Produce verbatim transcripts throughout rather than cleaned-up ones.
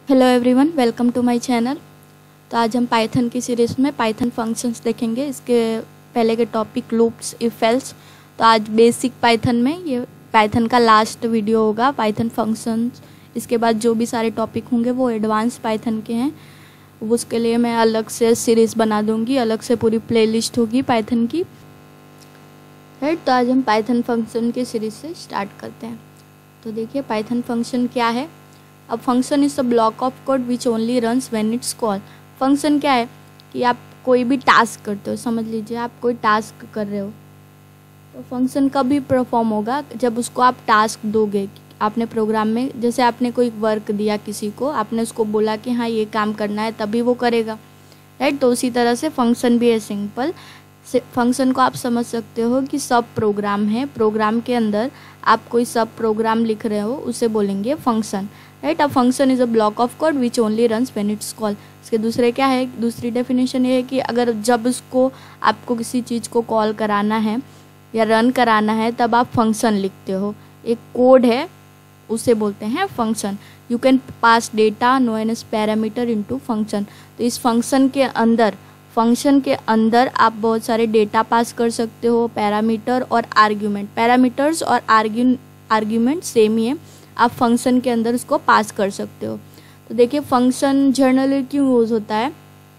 Hello everyone, welcome to my channel. तो आज हम पाइथन की सीरीज़ में पाइथन फंक्शंस देखेंगे। इसके पहले के टॉपिक लूप्स, इफ एल्स। तो आज बेसिक पाइथन में ये पाइथन का लास्ट वीडियो होगा, पाइथन फंक्शंस। इसके बाद जो भी सारे टॉपिक होंगे वो एडवांस पाइथन के हैं। उसके लिए मैं अलग से सीरीज़ बना दूँगी, अलग से पूरी प्लेलिस्ट होगी पाइथन की। राइट, तो आज हम पाइथन फंक्शन की सीरीज़ से स्टार्ट करते हैं। तो देखिए पाइथन फंक्शन क्या है। अब function is a block of code which only runs when it's call. Function क्या है कि आप कोई भी टास्क करते हो, समझ लीजिए आप कोई टास्क कर रहे हो, तो फंक्शन कभी परफॉर्म होगा जब उसको आप टास्क दोगे। आपने प्रोग्राम में जैसे आपने कोई वर्क दिया किसी को, आपने उसको बोला कि हाँ ये काम करना है, तभी वो करेगा। राइट, तो उसी तरह से फंक्शन भी है। सिंपल फंक्शन को आप समझ सकते हो कि सब प्रोग्राम है, प्रोग्राम के अंदर आप कोई सब प्रोग्राम लिख रहे हो, उसे बोलेंगे function. Right, a function is a block of code which only runs when it's call. इसके दूसरे क्या है, दूसरी डेफिनेशन ये है कि अगर जब उसको आपको किसी चीज़ को कॉल कराना है या रन कराना है तब आप फंक्शन लिखते हो। एक कोड है, उसे बोलते हैं function. You can pass data known as parameter into function. तो इस फंक्शन के अंदर फंक्शन के अंदर आप बहुत सारे डेटा पास कर सकते हो, पैरामीटर और आर्ग्यूमेंट। पैरामीटर्स और आर्ग्यूमेंट सेम ही है, आप फंक्शन के अंदर उसको पास कर सकते हो। तो देखिए फंक्शन जनरली क्यों यूज़ होता है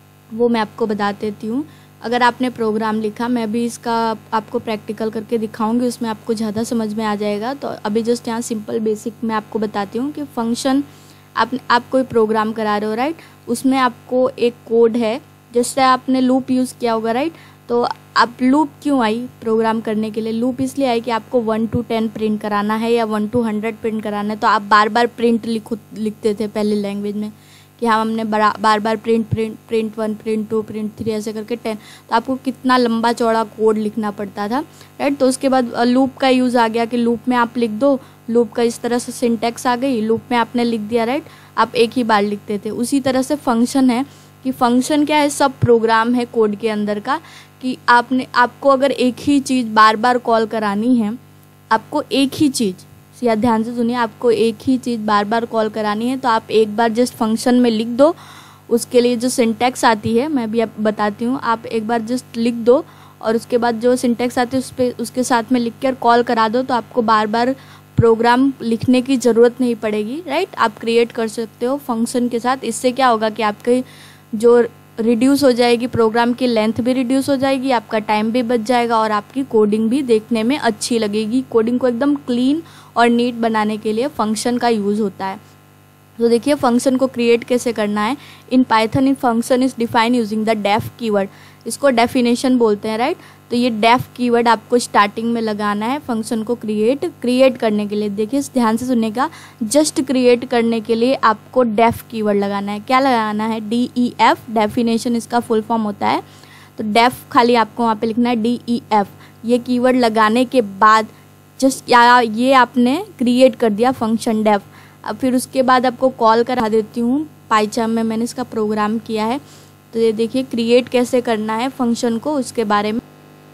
वो मैं आपको बता देती हूँ। अगर आपने प्रोग्राम लिखा, मैं भी इसका आपको प्रैक्टिकल करके दिखाऊंगी, उसमें आपको ज़्यादा समझ में आ जाएगा। तो अभी जस्ट यहाँ सिंपल बेसिक मैं आपको बताती हूँ कि फंक्शन आप आप कोई प्रोग्राम करा रहे हो। राइट, उसमें आपको एक कोड है, जैसे आपने लूप यूज़ किया होगा। राइट, तो आप लूप क्यों आई प्रोग्राम करने के लिए? लूप इसलिए आई कि आपको वन टू टेन प्रिंट कराना है या वन टू हंड्रेड प्रिंट कराना है, तो आप बार बार प्रिंट लिखो लिखते थे पहले लैंग्वेज में कि हाँ हमने बार बार print print print one print two print three ऐसे करके टेन। तो आपको कितना लंबा चौड़ा कोड लिखना पड़ता था। राइट, तो उसके बाद लूप का यूज़ आ गया कि लूप में आप लिख दो, लूप का इस तरह से सिंटैक्स आ गई, लूप में आपने लिख दिया। राइट, आप एक ही बार लिखते थे। उसी तरह से फंक्शन है कि फंक्शन क्या है, सब प्रोग्राम है कोड के अंदर का कि आपने आपको अगर एक ही चीज़ बार बार कॉल करानी है, आपको एक ही चीज़, या ध्यान से सुनिए, आपको एक ही चीज़ बार बार कॉल करानी है तो आप एक बार जस्ट फंक्शन में लिख दो। उसके लिए जो सिंटैक्स आती है मैं भी आप बताती हूँ, आप एक बार जस्ट लिख दो और उसके बाद जो सिंटैक्स आती है उस पर उसके साथ में लिख कर कॉल करा दो, तो आपको बार बार प्रोग्राम लिखने की ज़रूरत नहीं पड़ेगी। राइट, आप क्रिएट कर सकते हो फंक्शन के साथ। इससे क्या होगा कि आपके जो रिड्यूस हो जाएगी, प्रोग्राम की लेंथ भी रिड्यूस हो जाएगी, आपका टाइम भी बच जाएगा और आपकी कोडिंग भी देखने में अच्छी लगेगी। कोडिंग को एकदम क्लीन और नीट बनाने के लिए फंक्शन का यूज़ होता है। तो देखिए फंक्शन को क्रिएट कैसे करना है। In Python in function is define using the def keyword. इसको डेफिनेशन बोलते हैं। राइट, तो ये डेफ कीवर्ड आपको स्टार्टिंग में लगाना है फंक्शन को क्रिएट क्रिएट करने के लिए। देखिए ध्यान से सुनने, जस्ट क्रिएट करने के लिए आपको डेफ कीवर्ड लगाना है। क्या लगाना है? डी ई एफ, डेफिनेशन इसका फुल फॉर्म होता है। तो डेफ खाली आपको वहाँ पे लिखना है डी ई एफ। ये कीवर्ड लगाने के बाद जस्ट क्या, ये आपने क्रिएट कर दिया फंक्शन डेफ। अब फिर उसके बाद आपको कॉल करा देती हूँ, पाइथन में मैंने इसका प्रोग्राम किया है। तो ये देखिए क्रिएट कैसे करना है फंक्शन को, उसके बारे में।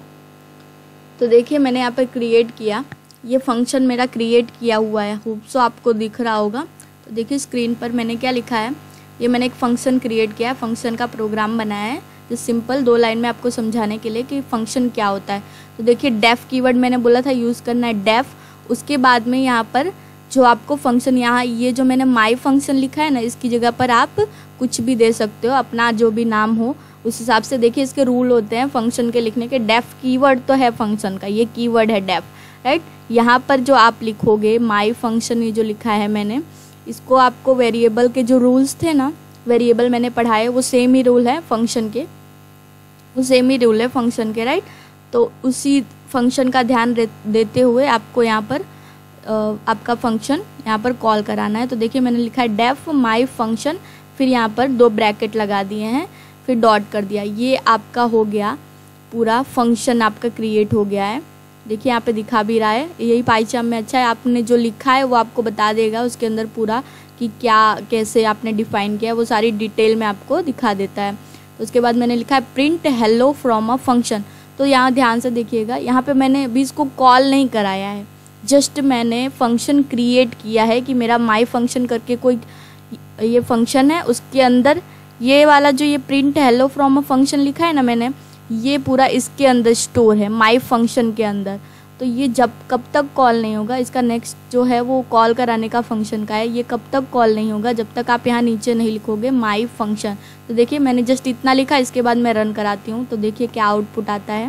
तो देखिए मैंने यहाँ पर क्रिएट किया, ये फंक्शन मेरा क्रिएट किया हुआ है, होप सो आपको दिख रहा होगा। तो देखिए स्क्रीन पर मैंने क्या लिखा है, ये मैंने एक फंक्शन क्रिएट किया है, फंक्शन का प्रोग्राम बनाया है। तो सिंपल दो लाइन में आपको समझाने के लिए कि फंक्शन क्या होता है। तो देखिए डेफ कीवर्ड मैंने बोला था यूज़ करना है डेफ। उसके बाद में यहाँ पर जो आपको फंक्शन, यहाँ ये जो मैंने माई फंक्शन लिखा है ना, इसकी जगह पर आप कुछ भी दे सकते हो, अपना जो भी नाम हो उस हिसाब से। देखिए इसके रूल होते हैं फंक्शन के लिखने के। डेफ कीवर्ड तो है फंक्शन का, ये कीवर्ड है डेफ। राइट, यहाँ पर जो आप लिखोगे माई फंक्शन, ये जो लिखा है मैंने, इसको आपको वेरिएबल के जो रूल्स थे ना, वेरिएबल मैंने पढ़ाए, वो सेम ही रूल है फंक्शन के, वो सेम ही रूल है फंक्शन के। राइट, तो उसी फंक्शन का ध्यान देते हुए आपको यहाँ पर आपका फंक्शन यहाँ पर कॉल कराना है। तो देखिए मैंने लिखा है डेफ माई फंक्शन, फिर यहाँ पर दो ब्रैकेट लगा दिए हैं, फिर डॉट कर दिया। ये आपका हो गया पूरा फंक्शन, आपका क्रिएट हो गया है। देखिए यहाँ पे दिखा भी रहा है, यही पाइथन में अच्छा है, आपने जो लिखा है वो आपको बता देगा उसके अंदर पूरा कि क्या कैसे आपने डिफाइन किया है, वो सारी डिटेल में आपको दिखा देता है। तो उसके बाद मैंने लिखा है print hello from a function. तो यहाँ ध्यान से देखिएगा, यहाँ पे मैंने अभी इसको कॉल नहीं कराया है, जस्ट मैंने फंक्शन क्रिएट किया है कि मेरा माई फंक्शन करके कोई ये फंक्शन है, उसके अंदर ये वाला जो ये print hello from a function लिखा है ना मैंने, ये पूरा इसके अंदर स्टोर है माई फंक्शन के अंदर। तो ये जब कब तक कॉल नहीं होगा, इसका नेक्स्ट जो है वो कॉल कराने का फंक्शन का है, ये कब तक कॉल नहीं होगा जब तक आप यहाँ नीचे नहीं लिखोगे माई फंक्शन। तो देखिए मैंने जस्ट इतना लिखा, इसके बाद मैं रन कराती हूँ तो देखिए क्या आउटपुट आता है।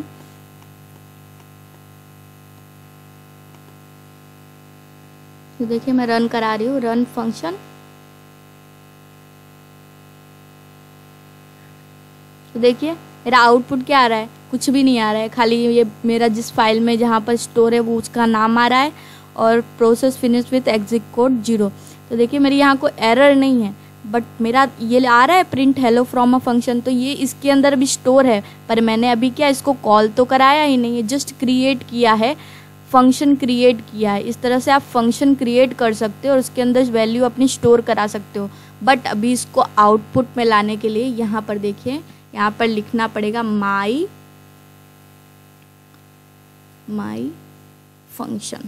तो देखिए मैं रन करा रही हूँ, रन फंक्शन। तो देखिए मेरा आउटपुट क्या आ रहा है, कुछ भी नहीं आ रहा है, खाली ये मेरा जिस फाइल में जहाँ पर स्टोर है वो उसका नाम आ रहा है और process finish with exit code zero. तो देखिए मेरी यहाँ कोई एरर नहीं है, बट मेरा ये आ रहा है print hello from a function, तो ये इसके अंदर भी स्टोर है, पर मैंने अभी क्या इसको कॉल तो कराया ही नहीं है, जस्ट क्रिएट किया है, फंक्शन क्रिएट किया है। इस तरह से आप फंक्शन क्रिएट कर सकते हो और उसके अंदर वैल्यू अपनी स्टोर करा सकते हो। बट अभी इसको आउटपुट में लाने के लिए यहाँ पर देखिए, यहाँ पर लिखना पड़ेगा माई माई फंक्शन।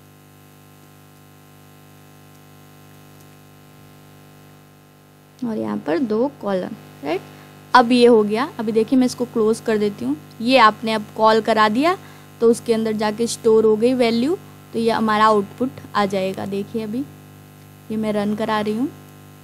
और यहाँ पर दो कॉलम, राइट। अब ये हो गया। अभी देखिए मैं इसको क्लोज कर देती हूँ। ये आपने अब कॉल करा दिया तो उसके अंदर जाके स्टोर हो गई वैल्यू, तो ये हमारा आउटपुट आ जाएगा। देखिए अभी ये मैं रन करा रही हूँ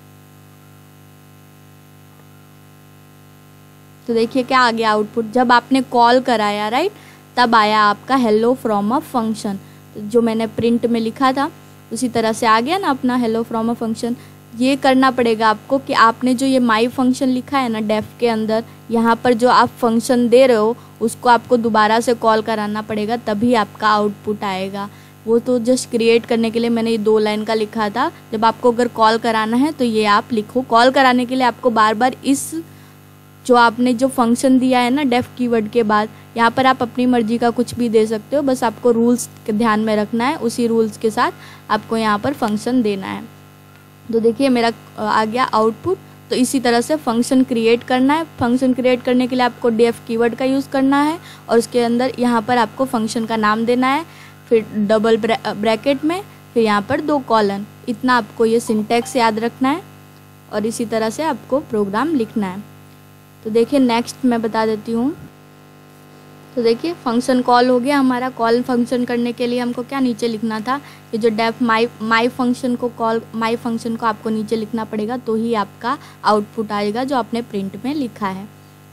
तो देखिए क्या आ गया आउटपुट। जब आपने कॉल कराया, राइट, तब आया आपका हेलो फ्रॉम अ फंक्शन। तो जो मैंने प्रिंट में लिखा था उसी तरह से आ गया ना अपना हेलो फ्रॉम अ फंक्शन। ये करना पड़ेगा आपको कि आपने जो ये माई फंक्शन लिखा है ना डेफ के अंदर, यहाँ पर जो आप फंक्शन दे रहे हो उसको आपको दोबारा से कॉल कराना पड़ेगा, तभी आपका आउटपुट आएगा। वो तो जस्ट क्रिएट करने के लिए मैंने ये दो लाइन का लिखा था। जब आपको अगर कॉल कराना है तो ये आप लिखो। कॉल कराने के लिए आपको बार बार इस जो आपने जो फंक्शन दिया है ना डेफ कीवर्ड के बाद, यहाँ पर आप अपनी मर्जी का कुछ भी दे सकते हो, बस आपको रूल्स के ध्यान में रखना है। उसी रूल्स के साथ आपको यहाँ पर फंक्शन देना है। तो देखिए मेरा आ गया आउटपुट। तो इसी तरह से फंक्शन क्रिएट करना है। फंक्शन क्रिएट करने के लिए आपको डेफ कीवर्ड का यूज़ करना है और उसके अंदर यहाँ पर आपको फंक्शन का नाम देना है, फिर डबल ब्रैकेट में, फिर यहाँ पर दो कॉलन। इतना आपको ये सिंटैक्स याद रखना है और इसी तरह से आपको प्रोग्राम लिखना है। तो देखिए नेक्स्ट मैं बता देती हूँ। तो देखिए फंक्शन कॉल हो गया हमारा। कॉल फंक्शन करने के लिए हमको क्या नीचे लिखना था, ये जो डेफ माई माई फंक्शन को कॉल माई फंक्शन को आपको नीचे लिखना पड़ेगा, तो ही आपका आउटपुट आएगा जो आपने प्रिंट में लिखा है।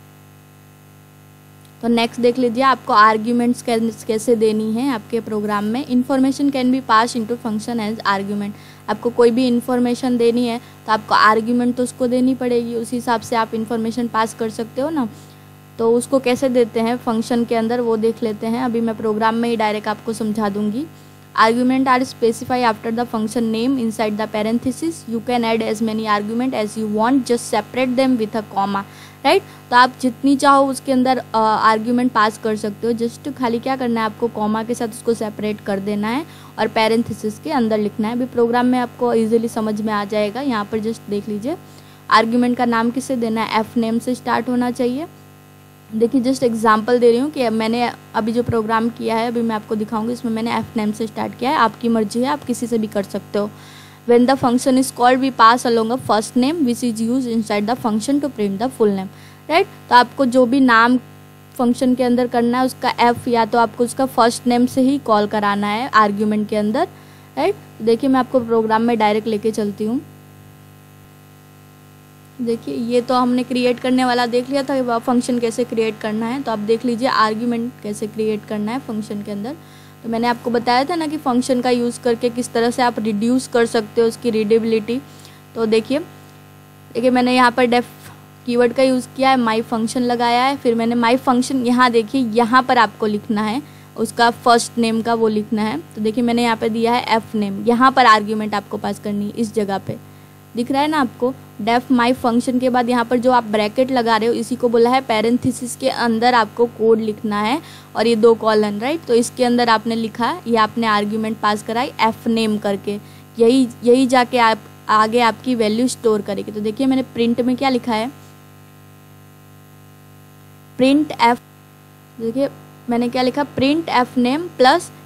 तो नेक्स्ट देख लीजिए, आपको आर्ग्यूमेंट्स कैसे देनी है आपके प्रोग्राम में। Information can be pass into function as argument. आपको कोई भी इन्फॉर्मेशन देनी है तो आपको आर्ग्यूमेंट तो उसको देनी पड़ेगी, उसी हिसाब से आप इन्फॉर्मेशन पास कर सकते हो ना। तो उसको कैसे देते हैं फंक्शन के अंदर वो देख लेते हैं। अभी मैं प्रोग्राम में ही डायरेक्ट आपको समझा दूंगी। Argument are specify after the function name inside the parenthesis. You can add as many argument as you want, just separate them with a comma, right. तो आप जितनी चाहो उसके अंदर आर्ग्यूमेंट uh, पास कर सकते हो। जस्ट खाली क्या करना है, आपको कॉमा के साथ उसको सेपरेट कर देना है और पैरेंथेसिस के अंदर लिखना है। अभी प्रोग्राम में आपको इजीली समझ में आ जाएगा। यहाँ पर जस्ट देख लीजिए, आर्ग्यूमेंट का नाम किससे देना है, एफ नेम से स्टार्ट होना चाहिए। देखिए जस्ट एग्जांपल दे रही हूँ कि मैंने अभी जो प्रोग्राम किया है अभी मैं आपको दिखाऊंगी, इसमें मैंने एफ नेम से स्टार्ट किया है। आपकी मर्जी है, आप किसी से भी कर सकते हो। When the function is called, we pass along a first name which is used inside the function to print the full name, right? तो आपको जो भी नाम फंक्शन के अंदर करना है उसका f या तो आपको उसका फर्स्ट नेम से ही कॉल कराना है आर्ग्यूमेंट के अंदर, राइट। देखिए मैं आपको प्रोग्राम में डायरेक्ट लेके चलती हूँ। देखिए ये तो हमने क्रिएट करने वाला देख लिया था, फंक्शन कैसे क्रिएट करना है। तो आप देख लीजिए आर्ग्यूमेंट कैसे क्रिएट करना है फंक्शन के अंदर। तो मैंने आपको बताया था ना कि फंक्शन का यूज़ करके किस तरह से आप रिड्यूस कर सकते हो उसकी रीडेबिलिटी। तो देखिए देखिए मैंने यहाँ पर डेफ कीवर्ड का यूज़ किया है, माई फंक्शन लगाया है, फिर मैंने माई फंक्शन यहाँ देखिए यहाँ पर आपको लिखना है उसका फर्स्ट नेम का वो लिखना है। तो देखिए मैंने यहाँ पे दिया है एफ नेम, यहाँ पर आर्ग्यूमेंट आपको पास करनी है इस जगह पे, दिख रहा है ना आपको। डेफ माई फंक्शन के बाद यहाँ पर जो आप ब्रैकेट लगा रहे हो इसी को बोला है पैरेंथेसिस के अंदर आपको कोड लिखना है और ये दो कॉलन, राइट। तो इसके अंदर आपने लिखा, ये आपने आर्ग्यूमेंट पास कराई एफ नेम करके, यही यही जाके आप आगे आपकी वैल्यू स्टोर करेगी। तो देखिए मैंने प्रिंट में क्या लिखा है, प्रिंट एफ, देखिए मैंने क्या लिखा, प्रिंट एफ नेम प्लस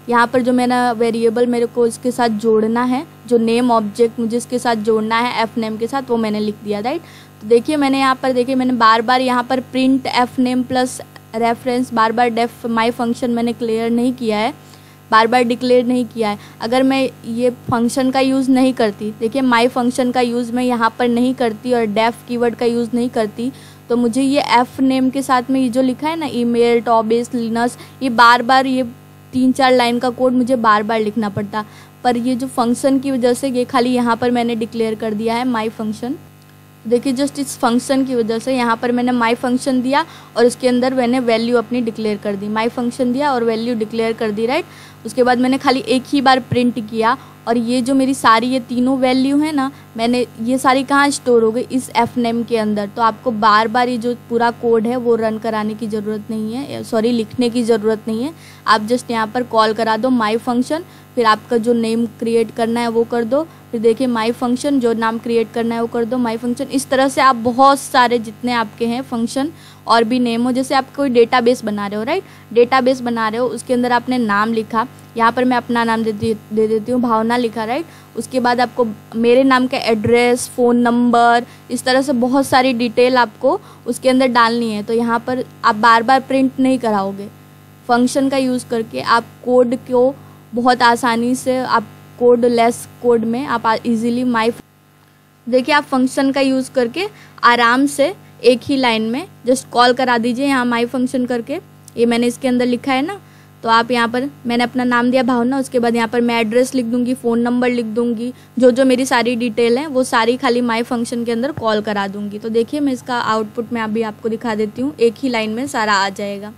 यहाँ पर जो मेरा वेरिएबल मेरे को इसके साथ जोड़ना है, जो नेम ऑब्जेक्ट मुझे इसके साथ जोड़ना है एफ नेम के साथ, वो मैंने लिख दिया, राइट। तो देखिए मैंने यहाँ पर देखिए मैंने बार बार यहाँ पर print f name plus reference बार बार डेफ माई फंक्शन मैंने क्लियर नहीं किया है, बार बार डिक्लेयर नहीं किया है। अगर मैं ये फंक्शन का यूज़ नहीं करती, देखिए माई फंक्शन का यूज़ मैं यहाँ पर नहीं करती और डेफ कीवर्ड का यूज़ नहीं करती, तो मुझे ये एफ नेम के साथ में ये जो लिखा है ना ईमेल, टॉबिस, लिनस, ये बार बार ये तीन चार लाइन का कोड मुझे बार बार लिखना पड़ता। पर ये जो फंक्शन की वजह से ये खाली यहाँ पर मैंने डिक्लेयर कर दिया है माई फंक्शन। देखिए जस्ट इस फंक्शन की वजह से यहाँ पर मैंने माई फंक्शन दिया और इसके अंदर मैंने वैल्यू अपनी डिक्लेयर कर दी, माई फंक्शन दिया और वैल्यू डिक्लेयर कर दी, राइट। उसके बाद मैंने खाली एक ही बार प्रिंट किया और ये जो मेरी सारी ये तीनों वैल्यू है ना, मैंने ये सारी कहाँ स्टोर हो गई, इस एफ नेम के अंदर। तो आपको बार बार ये जो पूरा कोड है वो रन कराने की ज़रूरत नहीं है, सॉरी लिखने की ज़रूरत नहीं है। आप जस्ट यहाँ पर कॉल करा दो माई फंक्शन, फिर आपका जो नेम क्रिएट करना है वो कर दो, फिर देखिए माई फंक्शन, जो नाम क्रिएट करना है वो कर दो माई फंक्शन। इस तरह से आप बहुत सारे जितने आपके हैं फंक्शन और भी नेम हो, जैसे आप कोई डेटाबेस बना रहे हो, राइट, डेटाबेस बना रहे हो, उसके अंदर आपने नाम लिखा, यहाँ पर मैं अपना नाम दे दे, दे देती हूँ भावना लिखा, राइट। उसके बाद आपको मेरे नाम का एड्रेस, फ़ोन नंबर, इस तरह से बहुत सारी डिटेल आपको उसके अंदर डालनी है। तो यहाँ पर आप बार बार प्रिंट नहीं कराओगे, फंक्शन का यूज़ करके आप कोड को बहुत आसानी से आप कोड लेस कोड में आप इजीली माई, देखिए आप फंक्शन का यूज़ करके आराम से एक ही लाइन में जस्ट कॉल करा दीजिए यहाँ माई फंक्शन करके। ये मैंने इसके अंदर लिखा है ना, तो आप यहाँ पर मैंने अपना नाम दिया भावना, उसके बाद यहाँ पर मैं एड्रेस लिख दूंगी, फ़ोन नंबर लिख दूंगी, जो जो मेरी सारी डिटेल है वो सारी खाली माई फंक्शन के अंदर कॉल करा दूंगी। तो देखिए मैं इसका आउटपुट मैं अभी आपको दिखा देती हूँ, एक ही लाइन में सारा आ जाएगा।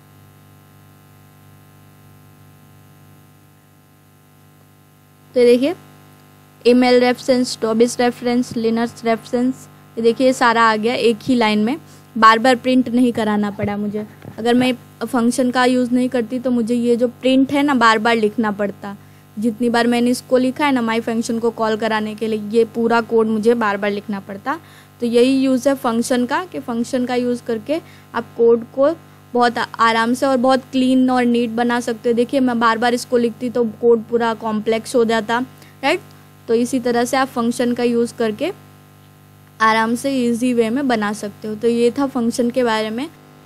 तो देखिए ईमेल रेफरेंस, टॉबिस रेफरेंस, लिनक्स रेफरेंस, ये देखिए ये सारा आ गया एक ही लाइन में, बार बार प्रिंट नहीं कराना पड़ा मुझे। अगर मैं फंक्शन का यूज़ नहीं करती तो मुझे ये जो प्रिंट है ना बार बार लिखना पड़ता। जितनी बार मैंने इसको लिखा है ना माई फंक्शन को कॉल कराने के लिए, ये पूरा कोड मुझे बार बार लिखना पड़ता। तो यही यूज़ है फंक्शन का, कि फंक्शन का यूज़ करके आप कोड को बहुत आराम से और बहुत क्लीन और नीट बना सकते हो। देखिए मैं बार बार इसको लिखती तो कोड पूरा कॉम्प्लेक्स हो जाता, राइट। तो इसी तरह से आप फंक्शन का यूज़ करके आराम से इजी वे में बना सकते हो। तो ये था फंक्शन के बारे में।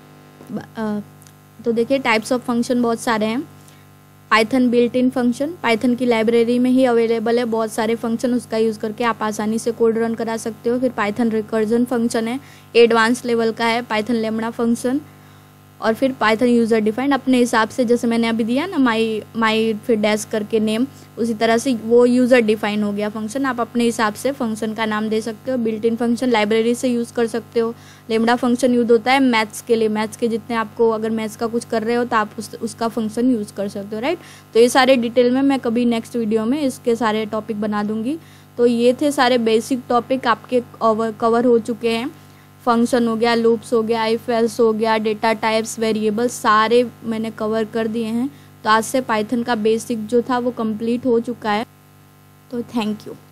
तो देखिए टाइप्स ऑफ फंक्शन बहुत सारे हैं। Python built in function, Python की लाइब्रेरी में ही अवेलेबल है बहुत सारे फंक्शन, उसका यूज़ करके आप आसानी से कोड रन करा सकते हो। फिर पाइथन रिकर्जन फंक्शन है, एडवांस लेवल का है, पाइथन लेमड़ा फंक्शन, और फिर पाइथन यूज़र डिफाइंड अपने हिसाब से, जैसे मैंने अभी दिया ना माई माई फिर डैश करके नेम, उसी तरह से वो यूज़र डिफाइन हो गया फंक्शन। आप अपने हिसाब से फंक्शन का नाम दे सकते हो। बिल्ट इन फंक्शन लाइब्रेरी से यूज़ कर सकते हो। लेमड़ा फंक्शन यूज होता है मैथ्स के लिए, मैथ्स के जितने आपको अगर मैथ्स का कुछ कर रहे हो तो आप उस, उसका फंक्शन यूज़ कर सकते हो, राइट। तो ये सारे डिटेल में मैं कभी नेक्स्ट वीडियो में इसके सारे टॉपिक बना दूँगी। तो ये थे सारे बेसिक टॉपिक आपके कवर हो चुके हैं। फंक्शन हो गया, लूप्स हो गया, इफ एल्स हो गया, डेटा टाइप्स, वेरिएबल, सारे मैंने कवर कर दिए हैं। तो आज से पाइथन का बेसिक जो था वो कंप्लीट हो चुका है। तो थैंक यू।